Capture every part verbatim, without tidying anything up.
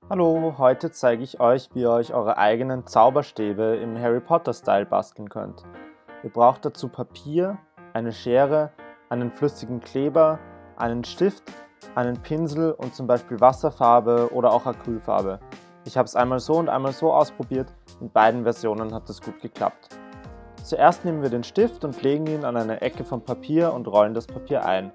Hallo, heute zeige ich euch, wie ihr euch eure eigenen Zauberstäbe im Harry Potter Style basteln könnt. Ihr braucht dazu Papier, eine Schere, einen flüssigen Kleber, einen Stift, einen Pinsel und zum Beispiel Wasserfarbe oder auch Acrylfarbe. Ich habe es einmal so und einmal so ausprobiert, in beiden Versionen hat es gut geklappt. Zuerst nehmen wir den Stift und legen ihn an eine Ecke vom Papier und rollen das Papier ein.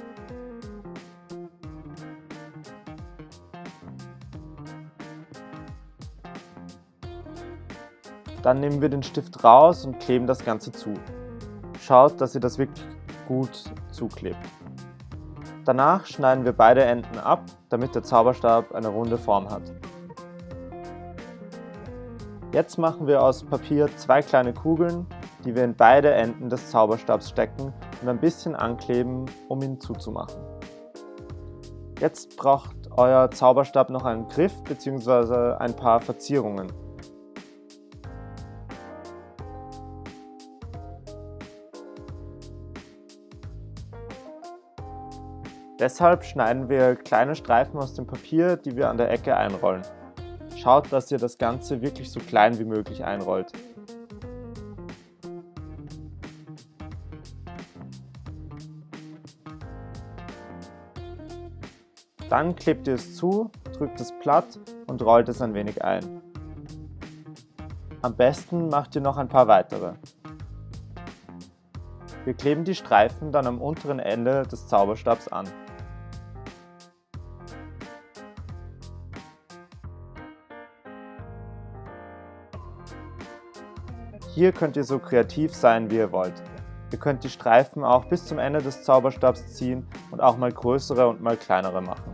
Dann nehmen wir den Stift raus und kleben das Ganze zu. Schaut, dass ihr das wirklich gut zuklebt. Danach schneiden wir beide Enden ab, damit der Zauberstab eine runde Form hat. Jetzt machen wir aus Papier zwei kleine Kugeln, die wir in beide Enden des Zauberstabs stecken und ein bisschen ankleben, um ihn zuzumachen. Jetzt braucht euer Zauberstab noch einen Griff bzw. ein paar Verzierungen. Deshalb schneiden wir kleine Streifen aus dem Papier, die wir an der Ecke einrollen. Schaut, dass ihr das Ganze wirklich so klein wie möglich einrollt. Dann klebt ihr es zu, drückt es platt und rollt es ein wenig ein. Am besten macht ihr noch ein paar weitere. Wir kleben die Streifen dann am unteren Ende des Zauberstabs an. Hier könnt ihr so kreativ sein, wie ihr wollt. Ihr könnt die Streifen auch bis zum Ende des Zauberstabs ziehen und auch mal größere und mal kleinere machen.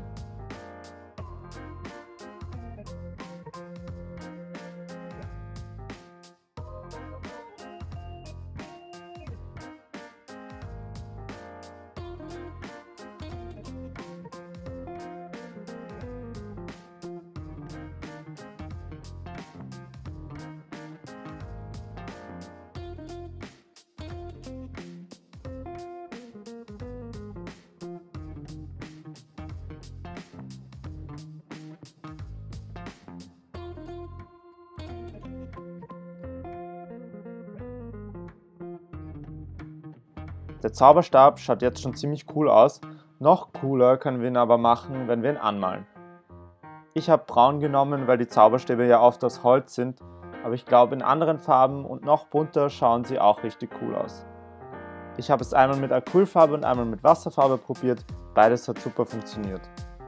Der Zauberstab schaut jetzt schon ziemlich cool aus, noch cooler können wir ihn aber machen, wenn wir ihn anmalen. Ich habe braun genommen, weil die Zauberstäbe ja oft aus Holz sind, aber ich glaube in anderen Farben und noch bunter schauen sie auch richtig cool aus. Ich habe es einmal mit Acrylfarbe und einmal mit Wasserfarbe probiert, beides hat super funktioniert.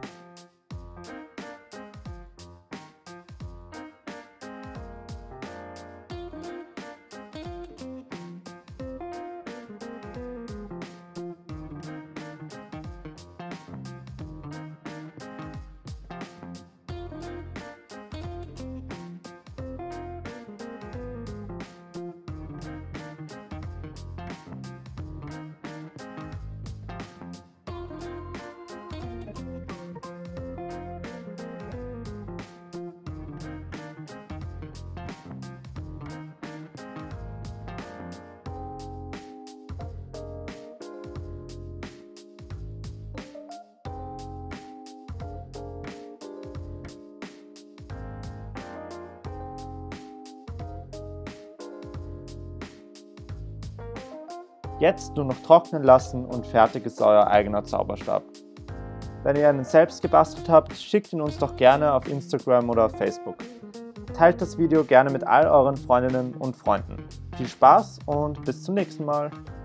Jetzt nur noch trocknen lassen und fertig ist euer eigener Zauberstab. Wenn ihr einen selbst gebastelt habt, schickt ihn uns doch gerne auf Instagram oder auf Facebook. Teilt das Video gerne mit all euren Freundinnen und Freunden. Viel Spaß und bis zum nächsten Mal!